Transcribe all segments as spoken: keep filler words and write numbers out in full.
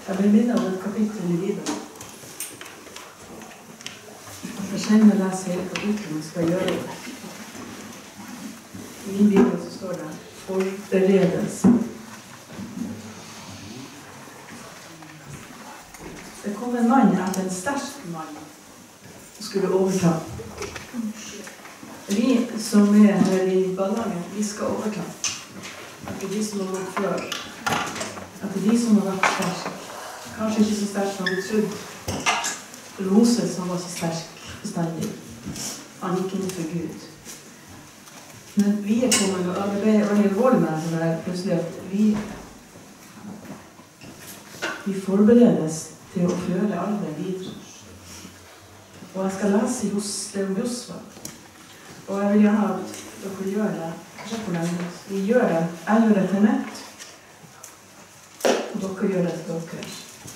Jeg vil minne om et kapittel i Bibelen. Jeg kjenner å lese hele kapitlet, men skal gjøre det. I min bibel så står det forberedelse. Det kom en mann etter en sterk mann som skulle overta. Vi som er her i barnehagen, vi skal overta. Etter de som har vært før. Etter de som har vært sterk. Kanskje ikke så sterk som vi trodde. For Moses som var så sterk bestandig. Han gikk inn for Gud. Men vi er kommet, og det ble veldig alvorlig med det der, plutselig at vi, vi forberedes til å føre arbeidet videre. Og jeg skal lese hos det om Josva. Og jeg vil gjerne at dere gjør det. Vi gjør det. Jeg gjør det til mitt. Og dere gjør det til dere.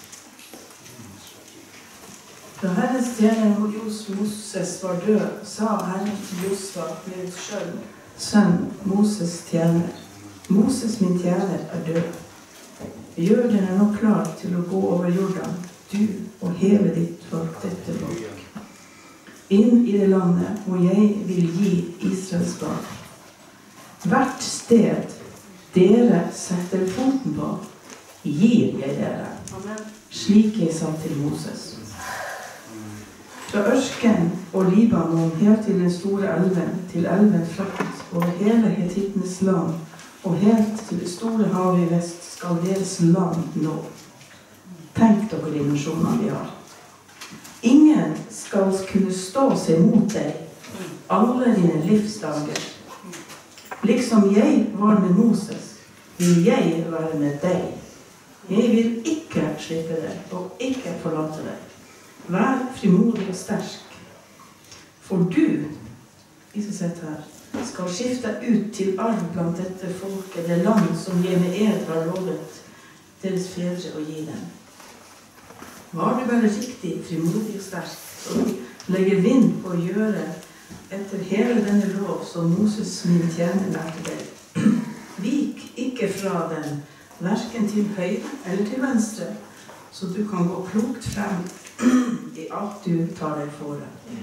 Da Herrens tjener Moses var død, sa Herren til Josva med et skjønn, sønn Moses tjener. Moses min tjener er død. Gjør dere nå klar til å gå over Jordan, du og hele ditt folk, dette folk. Inn i det landet hvor jeg vil gi Israels barn. Hvert sted dere setter foten på, gir jeg dere. Slik jeg sa til Moses. Fra Ørsken og Libanon helt til den store elven, til elven Frat, over hele Hetittenes land, og helt til det store havet i vest skal deres land nå. Tenk dere de nasjonene vi har. Ingen skal kunne stå seg mot deg, alle dine livsdager. Liksom jeg var med Moses, vil jeg være med deg. Jeg vil ikke slippe deg, og ikke forlate deg. Vær frimodig og sterk. For du, de som sitter her, skal skifte ut til arv blant dette folket, det land som jeg med ed har lovet deres fedre å gi dem. Var du bare riktig, frimodig og sterk, og legger vind på å gjøre etter hele denne lov som Moses min tjener lærte deg. Vik ikke fra den, hverken til høyre eller til venstre, så du kan gå klokt frem i alt du tar deg for deg.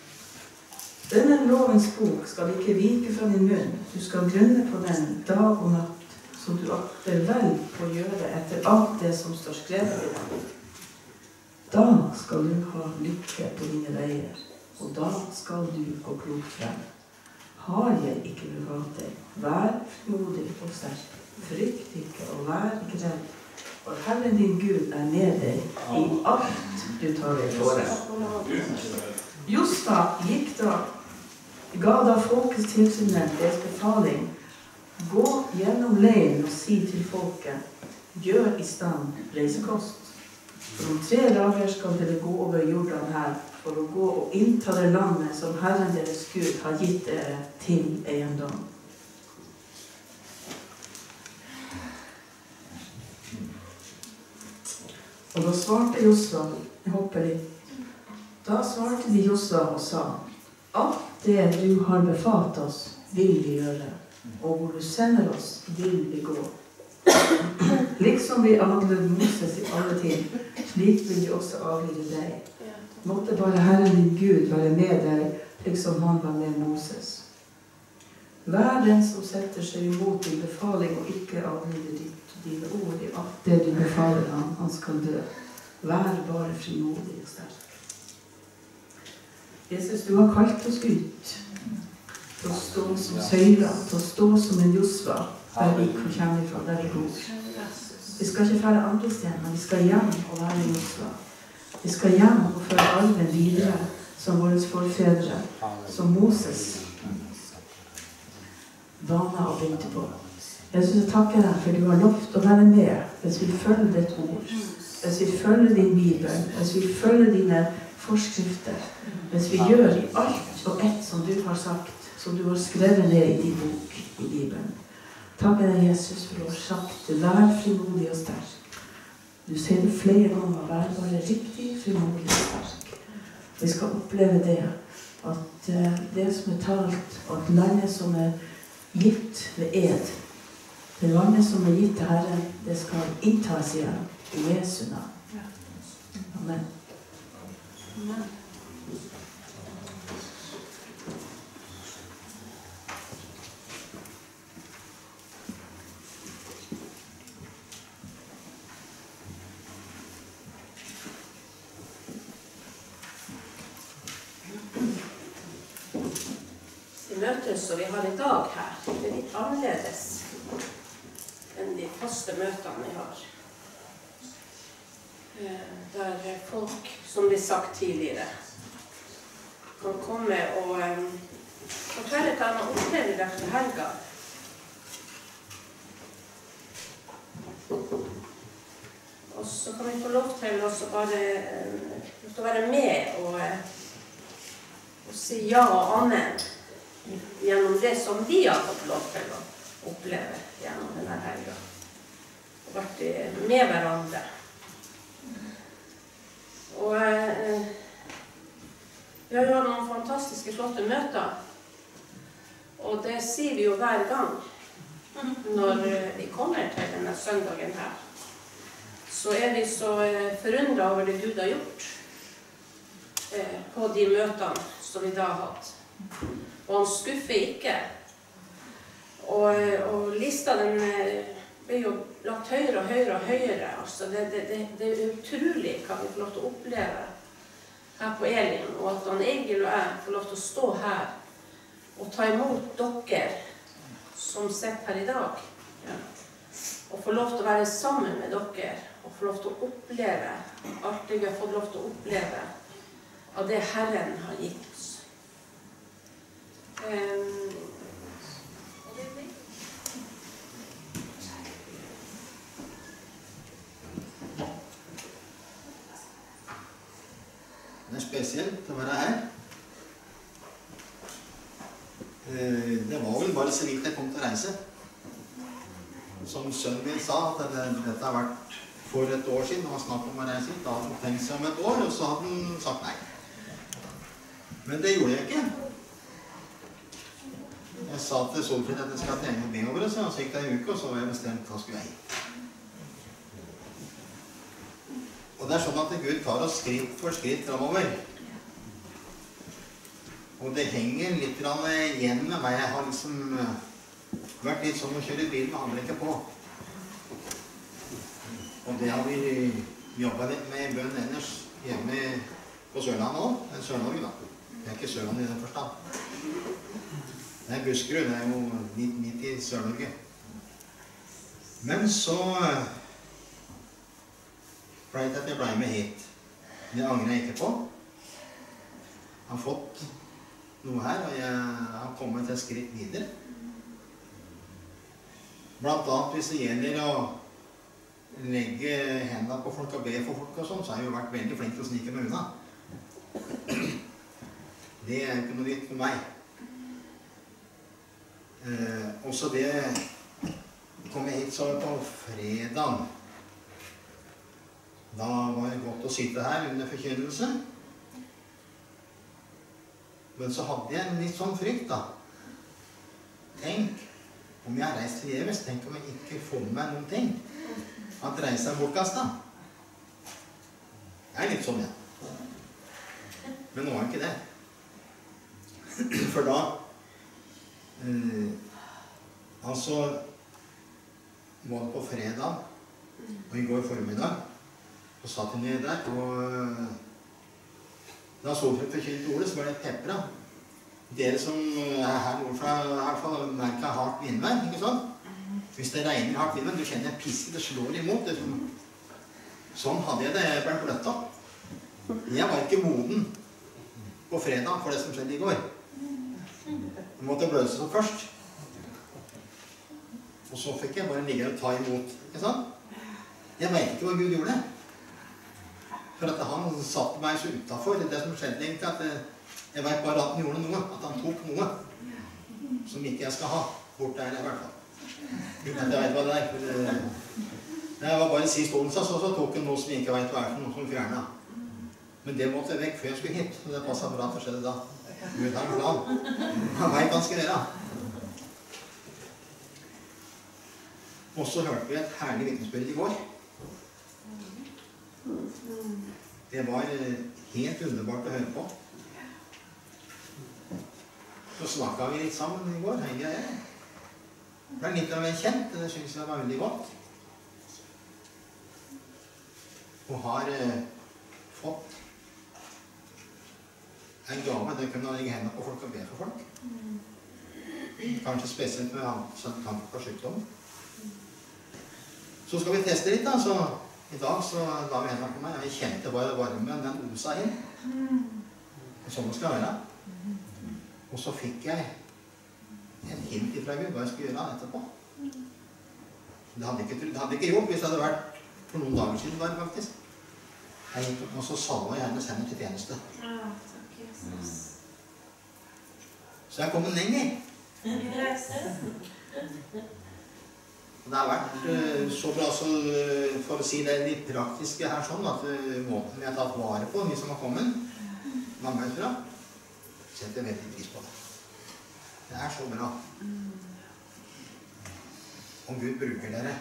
Denne lovens bok skal ikke vike fra din munn. Du skal grunne på den dag og natt, så du akter vel på å gjøre etter alt det som står skrevet i den. Da skal du ha lykke på dine veier, og da skal du gå klokt frem. Har jeg ikke bevart deg? Vær modig og sterk. Frykt ikke og vær ikke redd. For Herren din Gud er med deg i alt du tar deg for deg. Josva gikk da, ga da folkets tilsynet deres befaling. Gå gjennom leiren og si til folket, gjør i stand reisekost. For om tre dager skal dere gå over Jordan her, for å gå og innta det landet som Herren deres Gud har gitt dere til eiendom. Og da svarte Josva, jeg hopper litt, da svarte de Josva og sa, alt det du har befalt oss, vil vi gjøre, og hvor du sender oss, vil vi gå. Liksom vi adlet Moses i alle tid, slik vil vi også adlyde deg. Måtte bare Herren din Gud være med deg, liksom han var med Moses. Vær den som setter seg imot din befaling og ikke adlyder ditt dine ord i alt det du befaler ham, han skal dø. Vær bare frimodig og sterk. Jesus, du har kalt oss ut til å stå som søyler, til å stå som en Josva, der vi kommer ifra, der vi bor. Vi skal ikke fære andre steder, men vi skal hjem og være Josva. Vi skal hjem og føre arven videre som våre forfedre, som Moses vana og begynte på. Jesus, jeg takker deg for du har lovt å være med hvis vi følger ditt ord, hvis vi følger din Bibel, hvis vi følger dine forskrifter, hvis vi gjør i alt og ett som du har sagt, som du har skrevet ned i din bok i Bibelen. Takker deg, Jesus, for du har sagt, vær frimodig og sterk. Du sier det flere ganger, vær bare riktig frimodig og sterk. Vi skal oppleve det, at det som er talt, at landet som er gitt ved ed, Det vannet som er gitt til Herren, det skal inntas igjen i Jesu navn. Amen. Amen. Møtet som vi har i dag her, det er litt annerledes enn de faste møtene vi har. Der folk, som blir sagt tidligere, kan komme og um, fortelle hva man opplever etter helga. Og så kan vi få lov til å bare um, være med og, og si ja og amen gjennom det som vi har fått lov til å oppleve gjennom denne helga. Og vært med hverandre. Og eh, vi har jo hatt noen fantastiske flotte møter. Og det sier vi jo hver gang når vi kommer til denne søndagen her. Så er vi så eh, forundret over det Gud har gjort eh, på de møtene som vi da har hatt. Og han skuffer ikke. Og, og lista den blir jo lagt høyere og høyere og høyere. Altså det, det, det, det er utrolig hva vi får lov til å oppleve her på Elim. Og at han Egil og jeg får lov til å stå her og ta imot dere som sitter her i dag. Ja. Og få lov til å være sammen med dere. Og få lov til å oppleve alt det vi har fått lov til å oppleve av det Herren har gitt oss. Um, det er spesielt å være her. Det var vel bare så vidt jeg kom til å reise. Som sønnen min sa, at det, dette har vært for et år siden, og han snakket om å reise hit. Da hadde han tenkt seg om et år, og så hadde han sagt nei. Men det gjorde jeg ikke. Jeg sa til Solfrid at jeg skal trene med over, så gikk det en uke, og så var jeg bestemt hva skulle jeg hit. Og det er sånn at Gud tar oss skritt for skritt fremover. Og det henger litt igjen med meg. Jeg har liksom vært litt sånn å kjøre bil med handbrekket på. Og det har vi jobbet litt med i bønn ellers hjemme på Sørlandet også. Det er Sør-Norge da. Det er ikke Sørlandet i den forstand. Det er Buskerud, det er jo midt i Sør-Norge. Men så ble det at jeg ble med hit. Det angrer jeg ikke på. Jeg har fått noe her, og jeg har kommet et skritt videre. Blant annet hvis det gjelder å legge hendene på folk og be for folk og sånn, så har jeg jo vært veldig flink til å snike meg unna. Det er ikke noe nytt for meg. Eh, også det kom jeg hit så på fredag. Da var det godt å sitte her under forkynnelse. Men så hadde jeg en litt sånn frykt da. Tenk om jeg har reist til Jeves, tenk om jeg ikke får med meg noen ting. At reise er bortkastet. Jeg er litt sånn, ja. Men nå er ikke det. For da Uh, altså var det på fredag og i går formiddag og satt jeg ned der og uh, da Solfrid forkynte ordet så var det pepra. Dere som er her nordfra i hvert fall merker hardt vindvær, ikke sant? Hvis det regner hardt vindvær, du kjenner pisket, det slår imot. Det som... Sånn hadde jeg det, jeg ble bløtt opp. Jeg var ikke moden på fredag for det som skjedde i går. Jeg måtte bløse opp først. Og så fikk jeg bare ligge og ta imot. Ikke sant? Jeg vet ikke hva Gud gjorde. For at han satte meg så utenfor det som skjedde egentlig. At jeg vet bare at han gjorde noe. At han tok noe som ikke jeg skal ha. Bort der i hvert fall. Uten at jeg vet hva det er. For det, det var bare sist onsdag, så, så tok han noe som jeg ikke vet hva er for noe som fjernet. Men det måtte jeg vekk før jeg skulle hit. Så det passet bra at det skjedde da. Gud har en plan. Han vet hva han skal gjøre. Og så hørte vi et herlig vitnesbyrd i går. Det var helt underbart å høre på. Så snakket vi litt sammen i går, Heidi og jeg. Det er litt av en kjent, det synes jeg var veldig godt. Og har eh, fått en gave, det kunne legge hendene på folk og be for folk. Kanskje spesielt med han som kan få sykdom. Så skal vi teste litt da, så i dag så la vi hendene på meg, og jeg kjente bare varmen, den osa inn. Og sånn det skal være. Og så fikk jeg en hint ifra Gud hva jeg skulle gjøre etterpå. Det hadde ikke, det hadde ikke gjort hvis det hadde vært for noen dager siden bare, faktisk. Jeg gikk opp, og så salva jeg hennes hender til tjeneste. Ja, takk Jesus. Så jeg er kommet lenger. Og det har vært uh, så bra, så, uh, for å si det litt praktiske her sånn, at uh, måten vi har tatt vare på, vi som har kommet, mange herfra, setter veldig pris på det. Det er så bra. Om Gud bruker dere.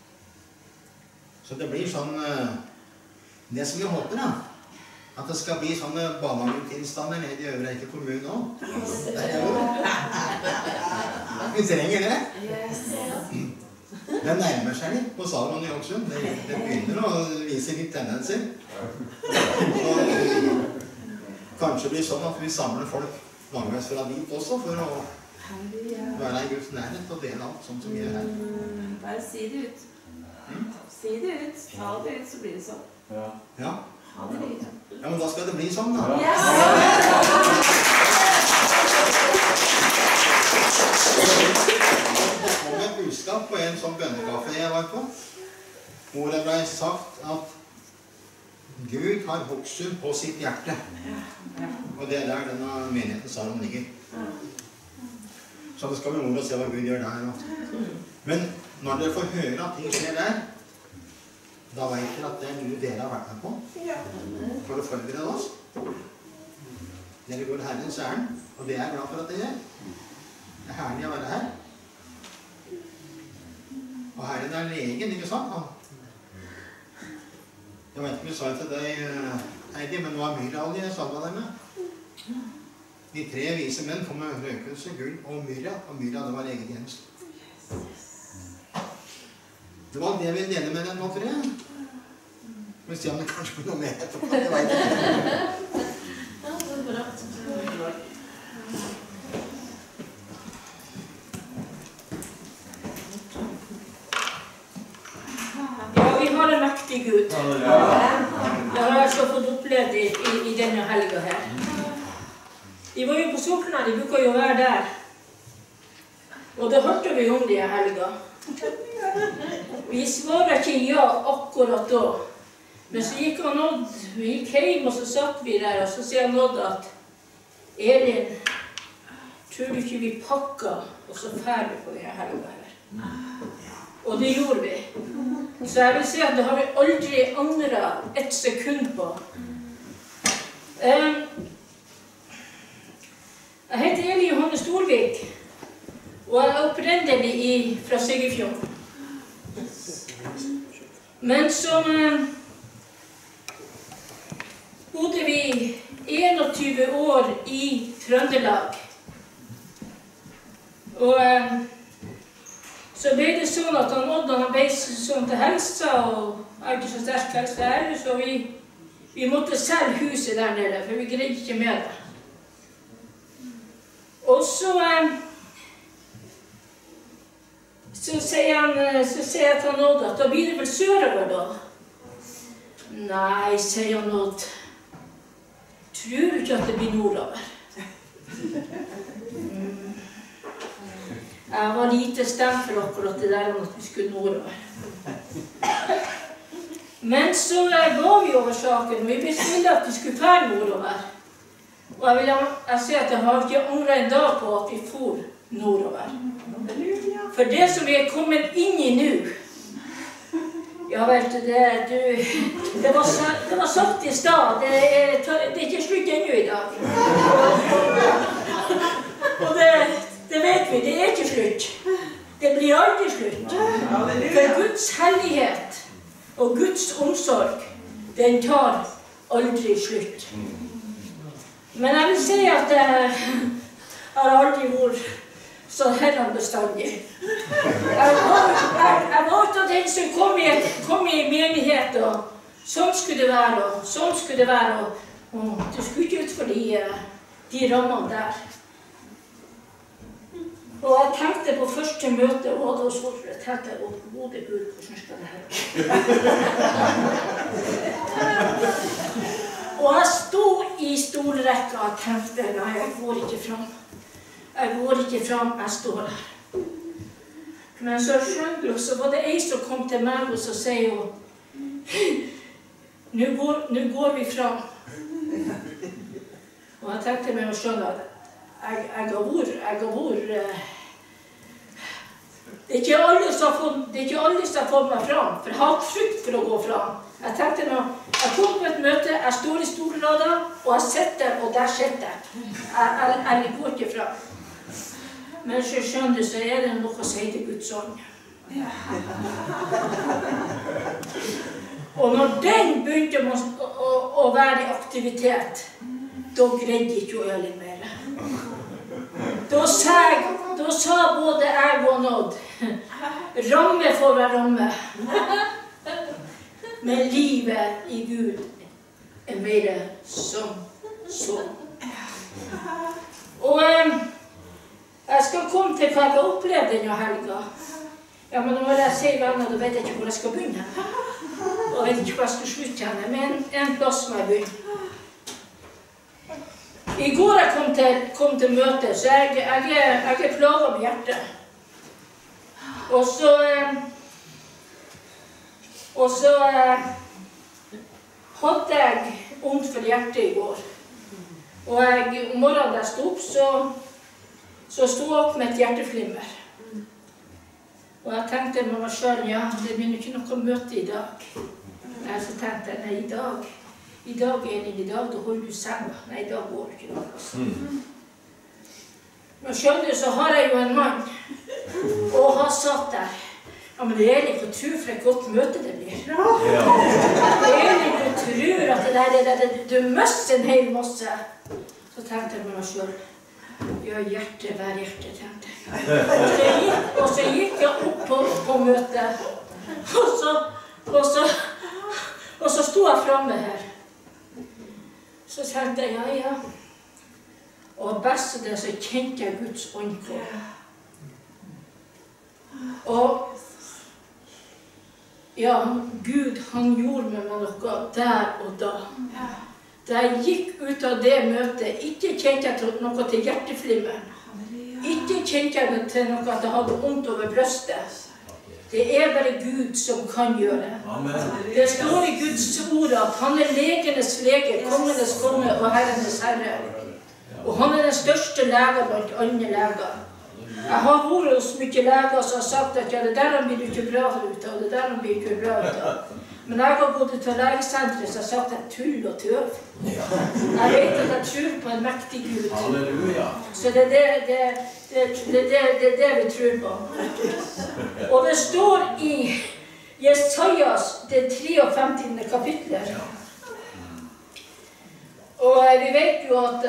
Så det blir sånn, uh, det som vi håper da, at det skal bli sånne barnehagetilstander nede i Øvre Eiker kommune også. Det er jo. Vi trenger det. Det nærmer seg litt på Salomon i Åksund. Det, det begynner å vise litt tendenser. Så kanskje det blir sånn at vi samler folk langveis fra dit også, for å være i Guds nærhet og dele alt sånt som vi gjør her. Bare si det ut. Si det ut. Ta det ut, så blir det sånn. Ja. Ja. Halleluja. Ja, men da skal det bli sånn, da. Yes! Det kom et budskap på en sånn bønnekaffe jeg var på, hvor det ble sagt at Gud har Hokksund på sitt hjerte. Og det er der denne menigheten Salom ligger. Så det skal bli moro å se hva Gud gjør der. Men når dere får høre at ting skjer der, da vet dere at det er noe dere har vært med på for å forberede oss. Dere går Herrens ærend, og det er jeg glad for at dere gjør. Det er herlig å være her. Og Herren er legen, ikke sant? Jeg vet ikke om jeg sa det til deg, Heidi, men hva er myralje jeg salva deg med? De tre vise menn kom med røkelse, gull og myra, og myra det var egen tjeneste. Det var det vi deler med den nå, tror jeg. Vi ser om det kanskje blir noe mer etterpå, det vet jeg ikke. Ja, det er bra. Ja, vi har en mektig Gud. Det har jeg altså fått opplevd i, i, i denne helga her. Vi var jo på Sortland, vi bruker jo å være der. Og det hørte vi om de helga. Vi svarer ikke ja akkurat da. Men så gikk han Odd, vi gikk hjem og så satt vi der, og så sier han Odd at Elin, tror du ikke vi pakket og så ferdig på denne helga her? Og det gjorde vi. Så jeg vil si at det har vi aldri angret ett sekund på. Um, jeg heter Eli Johanne Storvik, og jeg er opprinnelig fra Siggefjord. Men så um, bodde vi enogtyve år i Trøndelag. Og um, så ble det sånn at han Odd han ble sånn til helsa, og jeg har ikke så sterk helse her, så vi, vi måtte selge huset der nede, for vi greide ikke med det. Og så, så sier han, så sier jeg til han Odd at da blir det vel sørover da? Nei, sier han Odd. Tror du ikke at det blir nordover? Mm. Jeg var lite stemt for akkurat det der om at vi skulle nordover. Men så ga vi over saken, og vi bestilte at vi skulle fære nordover. Og jeg vil jeg si at jeg har ikke angret en dag på at vi for nordover. For det som vi er kommet inn i nå, ja vel, det, du, det, var, det var sagt i stad, det, det er ikke slutt ennå i dag. Og det, det vet vi, det er ikke slutt. Det blir aldri slutt. For Guds hellighet og Guds omsorg, den tar aldri slutt. Men jeg vil si at jeg har aldri vært så herren bestandig. Jeg var, jeg, jeg var av den som kom i, kom i menighet, og sånn skulle det være, og sånn skulle det være, og, og det skulle ikke ut for de, de rammene der. Og jeg tenkte på første møte, og da så jeg tenkte jeg, å, gode Gud, hvordan skal det her? Og jeg stod i stolrekka og tenkte, nei, jeg går ikke fram. Jeg går ikke fram, jeg står her. Men så skjønte jeg, så var det ei som kom til meg, og så sier hun, nå går, nå går vi fram. Og jeg tenkte meg å skjønne at jeg, jeg har vært, jeg har vært, uh, det er ikke alle som har fått, det er ikke alle som har fått meg fram, for jeg har hatt frykt for å gå fram. Jeg tenkte meg, jeg kom på et møte, jeg står i storlada, og jeg sitter, og der sitter jeg. Jeg, jeg, jeg går ikke fram. Men så skjønner du, så er det noe å si til Guds ånd. Og når den begynte å, å, å være i aktivitet, da greide ikke å øle mer. Da sa, da sa både jeg og Nådd, ramme for hver ramme. Men livet i Gud er mer som sånn. Og um, jeg skal komme til hva jeg har opplevd denne helga. Ja, men når jeg sier venner, da vet jeg ikke hvor jeg skal begynne. Og jeg vet ikke hva jeg skal slutte henne, men en plass må jeg begynne. I går jeg kom til, kom til møte, så jeg, jeg, jeg er plaget med hjertet. Og så, og så hadde jeg vondt for hjertet i går. Og jeg, om morgenen da jeg stod opp, så Så stod jeg opp med et hjerteflimmer. Og jeg tenkte med meg selv, ja, det blir ikke noe møte i dag. Og så tenkte jeg, nei, i dag, i dag er det i dag, da holder du senga. Nei, i dag går det ikke noe. Mm. Men skjønner du, så har jeg jo en mann, og han satt der. Ja, men det er ikke å tro for et godt møte det blir. Ja. Det er ikke å tro at det der, det der, du møster en hel masse. Så tenkte jeg med meg selv, ja, hjerte, hver hjerte, tenkte jeg. Og så gikk, og så gikk jeg opp på, på møtet, og så, og så, og så stod jeg fremme her. Så tenkte jeg, ja, ja. Og best det, så kjente jeg Guds ånd på. Og, ja, Gud, han gjorde med meg noe der og da. Da jeg gikk ut av det møtet, ikke kjente jeg noe til hjerteflimmeren. Ikke kjente jeg til noe at jeg hadde vondt over brøstet. Det er bare Gud som kan gjøre. Amen. Det står i Guds ord at han er legenes lege, kongenes konge og herrenes herre. Og han er den største legen blant andre leger. Jeg har vært hos mye leger som har sagt at ja, det der blir du ikke bra ut av, det der blir du ikke bra ut av. Men jeg har gått til legesenteret så har sagt at jeg tull og tøv. Jeg vet at jeg tror på en mektig Gud. Halleluja. Så det er det, det, det, det, det, det, det vi tror på. Og det står i Jesajas, det femtiende kapitlet. Og vi vet jo at,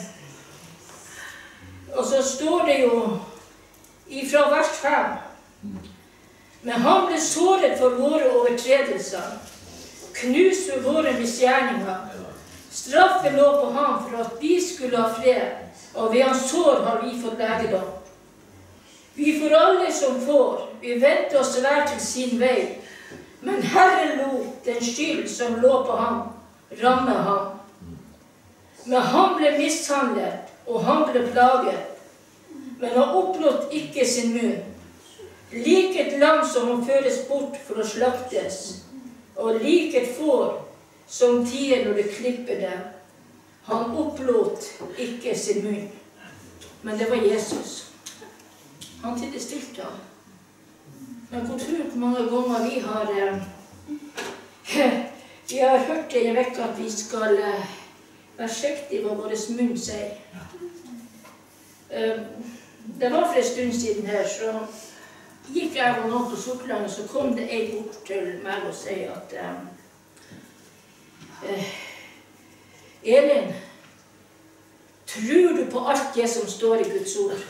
og så står det jo ifra vers fem. Men han ble såret for våre overtredelser, knust for våre misgjerninger. Straffen lå på ham for at vi skulle ha fred, og ved hans sår har vi fått legedom. Vi får alle som får, vi venter oss hver til sin vei, men Herren lot den skyld som lå på ham, ramme ham. Men han ble mishandlet, og han ble plaget, men han opplot ikke sin munn. Lik et lam som må føres bort for å slaktes, og lik et får som tier når det klipper det. Han opplot ikke sin munn. Men det var Jesus. Han tidde stilte ham. Men hvor tror du mange ganger vi har eh, vi har hørt det i en vekk at vi skal eh, være skjektige hva vår munn sier. Eh, det var for en stund siden her, så gikk jeg og noen på Sortland, og så kom det en bort til meg og sier at um, uh, Elin, tror du på alt det som står i Guds ord?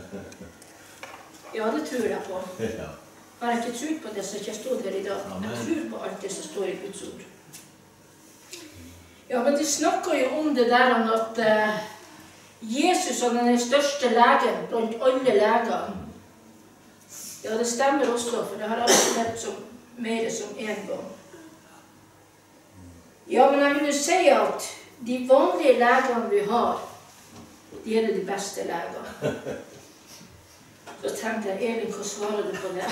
Ja, det tror jeg på. Har jeg ikke trodd på det, så ikke stod her i dag. Jeg tror på alt det som står i Guds ord. Ja, men de snakker jo om det der om at uh, Jesus er den største legen blant alle leger. Ja, det stemmer også, for det har jeg også lett som, mer som en gang. Ja, men jeg vil jo si at de vanlige legene vi har, de er de beste legene. Så tenkte jeg, Elin, hva svarer du på det?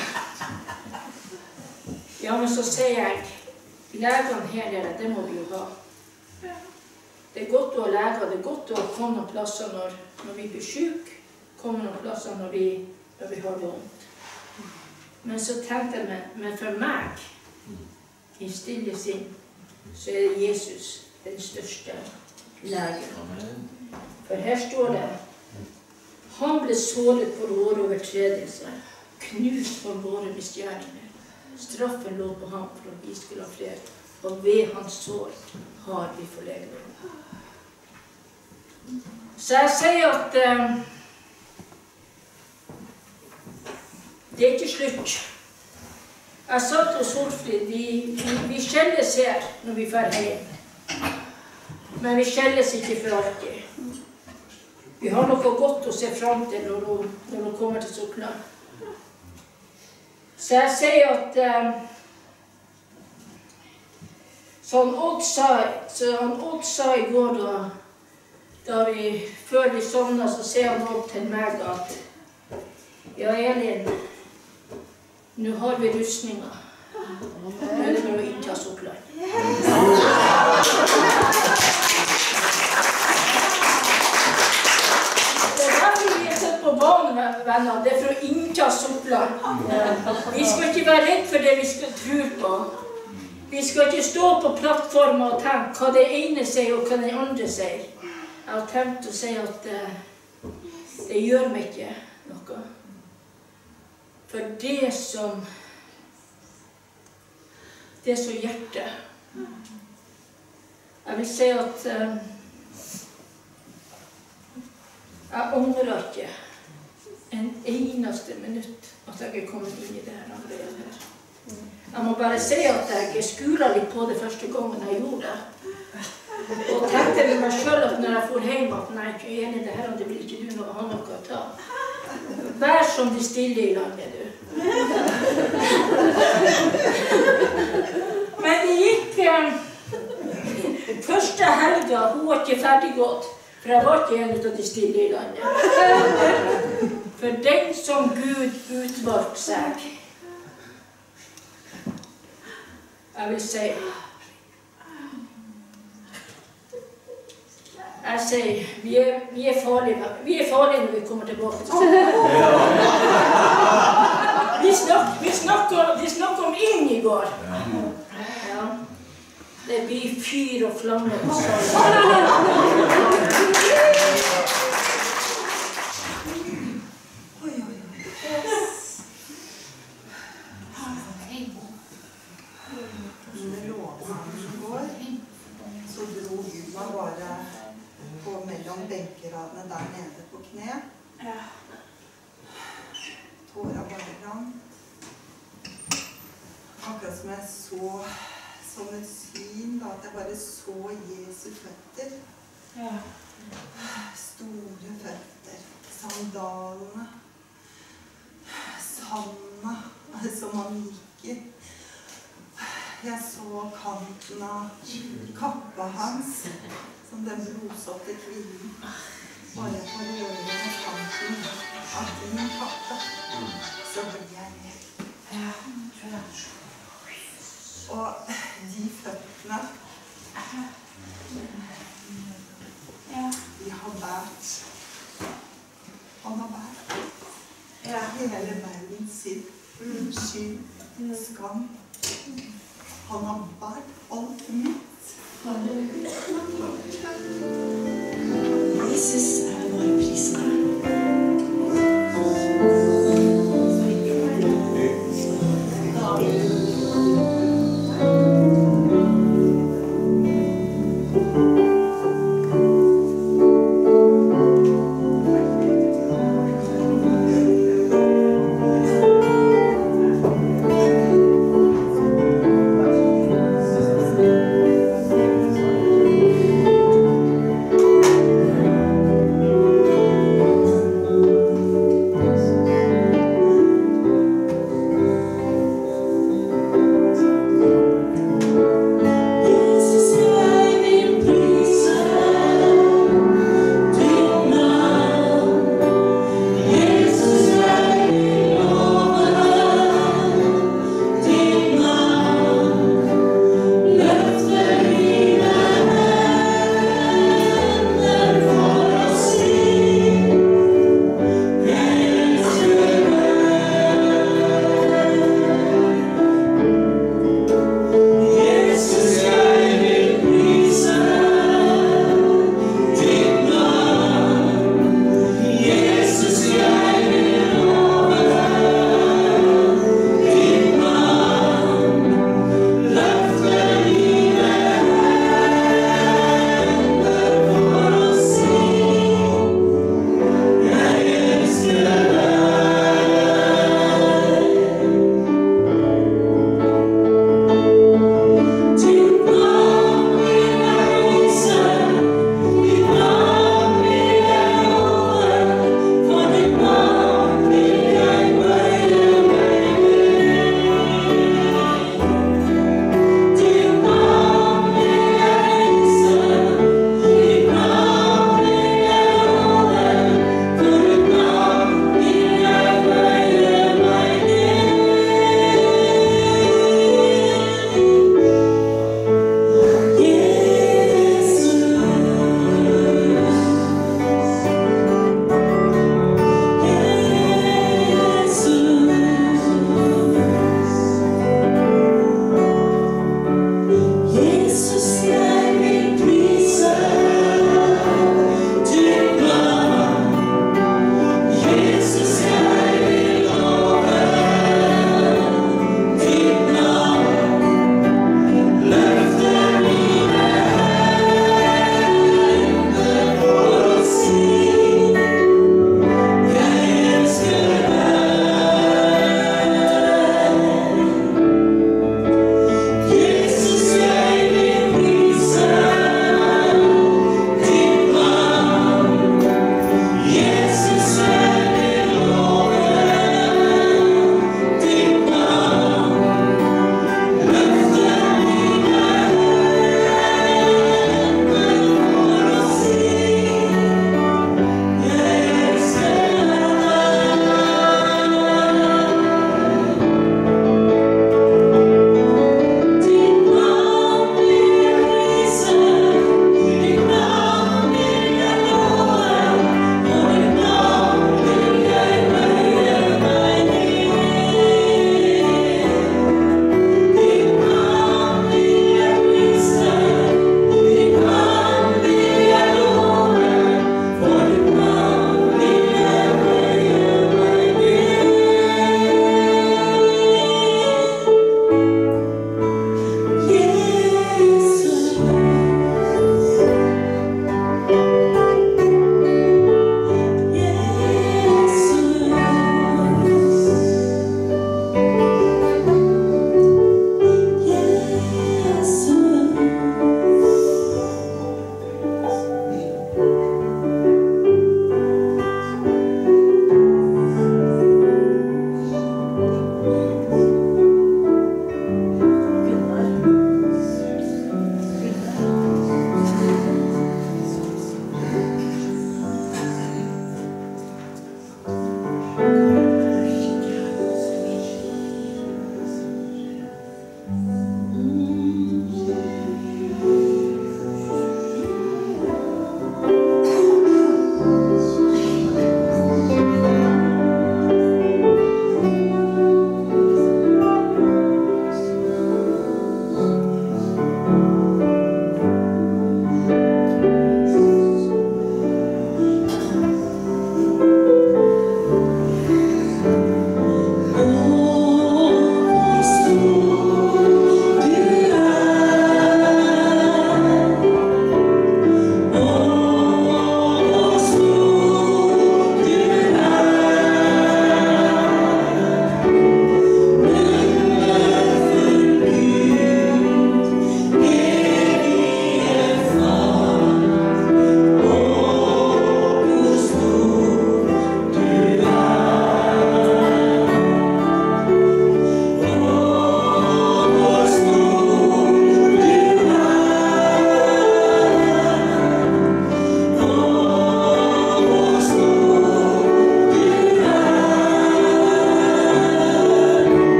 Ja, men så sier jeg, legene her nede, det må vi jo ha. Det er godt å ha leger, det er godt å komme noen plasser når, når vi blir syke, komme noen plasser når vi, når vi har det vondt. Men så tenkte jeg, men, men for meg, i stille sinn, så er det Jesus den største legen. For her står det, han ble såret for våre overtredelser, knust for våre misgjerninger. Straffen lå på ham for at vi skulle ha fred, og ved hans sår har vi forlegnet. Så jeg sier at um, det er ikke slutt. Jeg sa til Solfrid, vi, vi, vi skjelles her når vi fer hjem. Men vi skjelles ikke for alltid. Vi har noe godt å se frem til når hun, når hun kommer til Sortland. Så jeg sier at um, som Odd sa, så han Odd sa i går da, da vi, før vi sovnet, så sier han Odd til meg at ja, Elin, nå har vi rustninger. Nå er det bare å innta Sortland. Det er derfor vi er sett på banen, venner. Det er for å innta Sortland. Vi skal ikke være redd for det vi skal tro på. Vi skal ikke stå på plattformen og tenke hva det ene sier og hva det andre sier. Jeg har tenkt å si at uh, det gjør meg ikke noe. For det som, det som hjertet. Jeg vil si at uh, jeg angrer ikke en eneste minutt at jeg er kommet inn i det her arbeidet her. Jeg må bare si at jeg skuret litt på det første gangen jeg gjorde det. Og tenkte med meg selv at når jeg får hjem at nei, jeg er ikke enig i det her, det vil ikke du noe, ha noe å ta. Vær som de stille i landet, du. Men det gikk eh, første helga, hun var ikke ferdig gått, for jeg var ikke en av de stille i landet. For den som Gud utvalgte seg, jeg vil si, jeg sier, vi er, vi er farlige, vi er farlige når vi kommer tilbake til Sortland. Vi snakker, vi snakker, vi snakker om inn i går. Ja. Det blir fyr og flamme på benkeradene der nede på kne. Tåra bare rant. Akkurat som jeg så som et syn, da, at jeg bare så Jesu føtter. Store føtter. Sandalene. Sanda som han gikk i. Jeg så kanten av kappa hans, som den blodsåtte kvinnen. Bare på røret med kanten av din kappe, så ble jeg redd. Og de føttene, de har bært. Han har bært hele verden sin skyld, skam. Han har bært alt mitt. Jesus er vår prisen.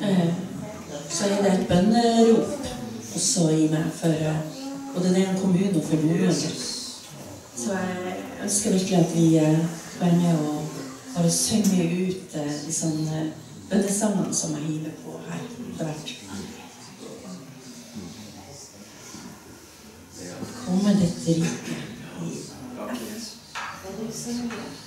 eh, så er det et bønnerop også i meg for både den kommunen og for Nord-Norge. Så jeg ønsker virkelig at vi være med og bare synge ut de sånne bønnesangene som jeg hiver på her etter hvert. Komme dette rike i